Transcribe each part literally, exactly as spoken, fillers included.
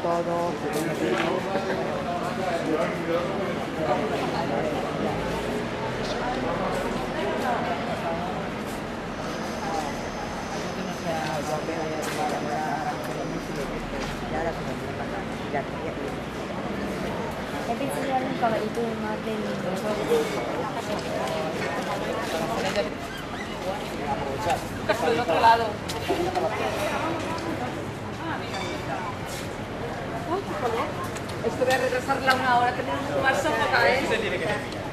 todo. He pensado darle un caballito de más del... Del otro lado. Esto voy a retrasarla una hora, tenemos un lugar sofoca, ¿eh? Se tiene que decir.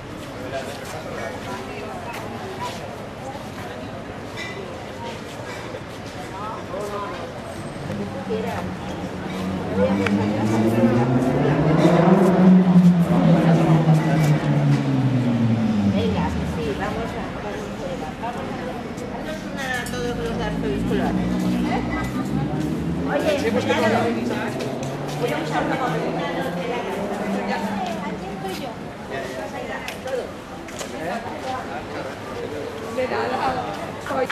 Venga, sí, vamos a dar un prueba. Vamos a darnos una a todos los arzoisculares. Oye, cuidado. Voy a usar una cosa. Aquí estoy yo. Venga, todo. De nada. Soy...